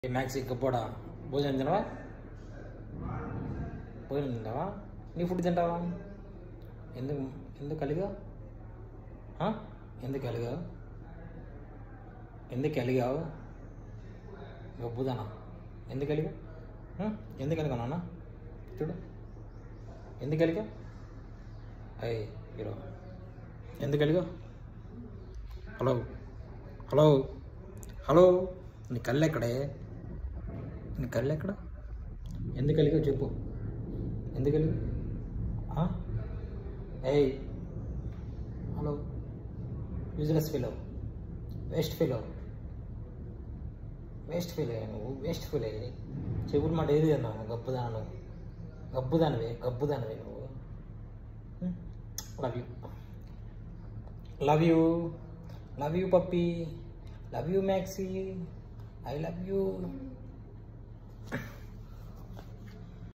Maxi గబ్బోడా భోజనం తినవా? భోజనం తింటావా? నీ ఫుడ్ తింటావా? ఎందుకు ఎందుకు కలిగా ఎందుకు కలిగావు? ఎందుకు కలిగావు? గబ్బుదానా ఎందుకు కలిగా? ఎందుకు కలిగా నాన్న? చూడు ఎందుకు కలిగా? అయ్యి హీరో ఎందుకు కలిగా? హలో హలో హలో నీ కళ్ళు ఎక్కడే? నీ కళ్ళు ఎక్కడ? ఎందుకు కలిగావు చెప్పు. ఎందుకు కలిగా? ఏయ్ hello useless fellow waste fellow నువ్వు వేస్ట్ ఫీల్ అయ్యి చెప్పుడు మాట ఏది అన్నావు? గబ్బుదానివే నువ్వు. Love you puppy, love you Maxi, I love you.